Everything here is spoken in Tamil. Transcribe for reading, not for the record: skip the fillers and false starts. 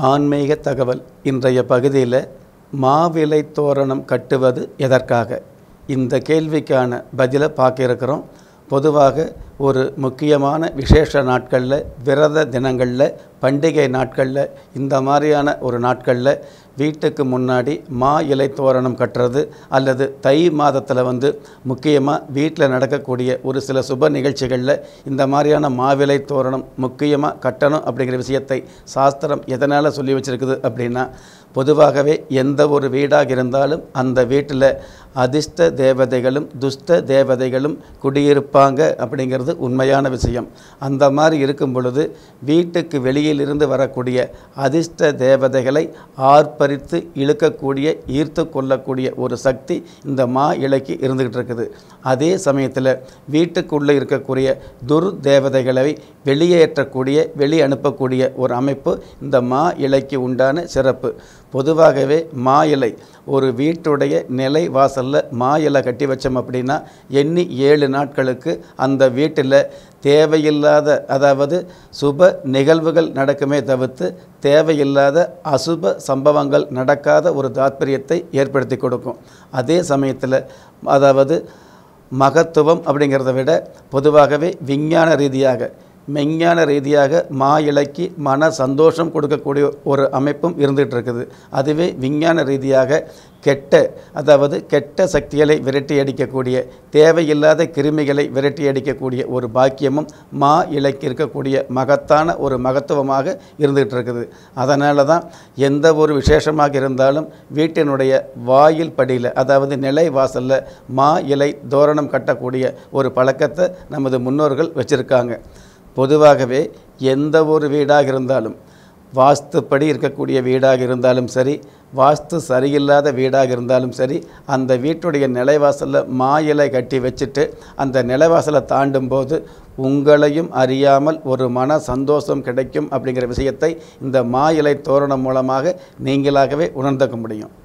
ஆன்மீக தகவல். இன்றைய பகுதியில் மாவிலை தோரணம் கட்டுவது எதற்காக, இந்த கேள்விக்கான பதிலை பார்க்க இருக்கிறோம். பொதுவாக ஒரு முக்கியமான விசேஷ நாட்களில், விரத தினங்களில், பண்டிகை நாட்களில், இந்த மாதிரியான ஒரு நாட்களில் வீட்டுக்கு முன்னாடி மா இலை தோரணம் கட்டுறது, அல்லது தை மாதத்தில் முக்கியமாக வீட்டில் நடக்கக்கூடிய ஒரு சில சுப நிகழ்ச்சிகளில் இந்த மாதிரியான மாவிலை தோரணம் முக்கியமாக கட்டணும் அப்படிங்கிற விஷயத்தை சாஸ்திரம் எதனால் சொல்லி வச்சுருக்குது அப்படின்னா, பொதுவாகவே எந்த ஒரு வீடாக இருந்தாலும் அந்த வீட்டில் அதிர்ஷ்ட தேவதைகளும் துஷ்ட தேவதைகளும் குடியிருப்பாங்க அப்படிங்கிறது உண்மையான விஷயம். அந்த மாதிரி இருக்கும் பொழுது வீட்டுக்கு வெளியிலிருந்து வரக்கூடிய அதிர்ஷ்ட தேவதைகளை ஆர்ப்பரித்து இழுக்கக்கூடிய, ஈர்த்து கொள்ளக்கூடிய ஒரு சக்தி இந்த மா இலைக்கு இருந்துக்கிட்டு இருக்குது. அதே சமயத்தில் வீட்டுக்குள்ளே இருக்கக்கூடிய துர் தேவதைகளை வெளியேற்றக்கூடிய, வெளி அனுப்பக்கூடிய ஒரு அமைப்பு இந்த மா இலைக்கு உண்டான சிறப்பு. பொதுவாகவே மா இலை ஒரு வீட்டுடைய நிலை வாசலில் மா இலை கட்டி வச்சோம் அப்படின்னா எண்ணி 7 நாட்களுக்கு அந்த வீட்டில் தேவையில்லாத, அதாவது சுப நிகழ்வுகள் நடக்குமே தவிர்த்து தேவையில்லாத அசுப சம்பவங்கள் நடக்காத ஒரு தாத்பரியத்தை ஏற்படுத்தி கொடுக்கும். அதே சமயத்தில் அதாவது மகத்துவம் அப்படிங்கிறத விட பொதுவாகவே விஞ்ஞான ரீதியாக, மெஞ்ஞான ரீதியாக மா இலைக்கு மன சந்தோஷம் கொடுக்கக்கூடிய ஒரு அமைப்பும் இருந்துகிட்டு இருக்குது. அதுவே விஞ்ஞான ரீதியாக கெட்ட சக்திகளை விரட்டி அடிக்கக்கூடிய, தேவையில்லாத கிருமிகளை விரட்டி அடிக்கக்கூடிய ஒரு பாக்கியமும் மா இலைக்கு இருக்கக்கூடிய மகத்தான ஒரு மகத்துவமாக இருந்துகிட்டு இருக்குது. அதனால தான் எந்த ஒரு விசேஷமாக இருந்தாலும் வீட்டினுடைய வாயில் படியில், அதாவது நிலை வாசலில் மா இலை தோரணம் கட்டக்கூடிய ஒரு பழக்கத்தை நமது முன்னோர்கள் வச்சுருக்காங்க. பொதுவாகவே எந்த ஒரு வீடாக இருந்தாலும், வாஸ்துப்படி இருக்கக்கூடிய வீடாக இருந்தாலும் சரி, வாஸ்து சரியில்லாத வீடாக இருந்தாலும் சரி, அந்த வீட்டுடைய நிலைவாசலில் மா இலை கட்டி வச்சுட்டு அந்த நிலைவாசலை தாண்டும் போது உங்களையும் அறியாமல் ஒரு மன சந்தோஷம் கிடைக்கும் அப்படிங்கிற விஷயத்தை இந்த மா இலை தோரணம் மூலமாக நீங்களாகவே உணர்ந்துக்க முடியும்.